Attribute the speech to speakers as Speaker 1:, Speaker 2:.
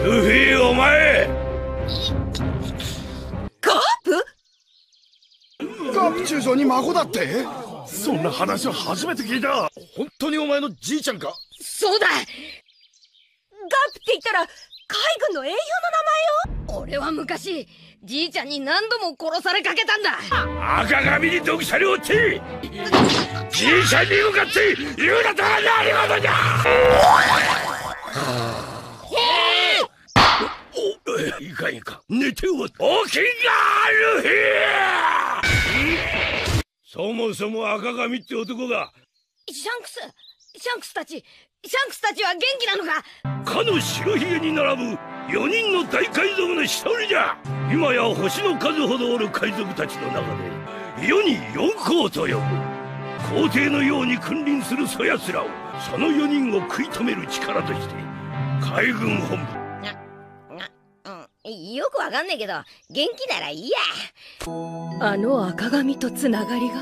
Speaker 1: ルフィお前。
Speaker 2: ガープ？
Speaker 3: ガープ中将に孫だって？
Speaker 1: そんな話は初めて聞いた。
Speaker 3: 本当にお前のじいちゃんか？
Speaker 2: そうだ。ガープって言ったら海軍の英雄の名前よ。俺は昔じいちゃんに何度も殺されかけたんだ。
Speaker 1: 赤髪に毒されおってじいちゃんに向かって言うなとは何事じゃ。いかんいかん、寝てお起きんがルフィ。そもそも赤髪って男が。
Speaker 2: シャンクスたちは元気なのか？
Speaker 1: かの白ひげに並ぶ4人の大海賊の1人じゃ。今や星の数ほどおる海賊たちの中で世に4皇と呼ぶ皇帝のように君臨するそやつらを、その4人を食い止める力として海軍本部。
Speaker 2: よくわかんねえけど元気ならいいや。あの赤髪とつながりが。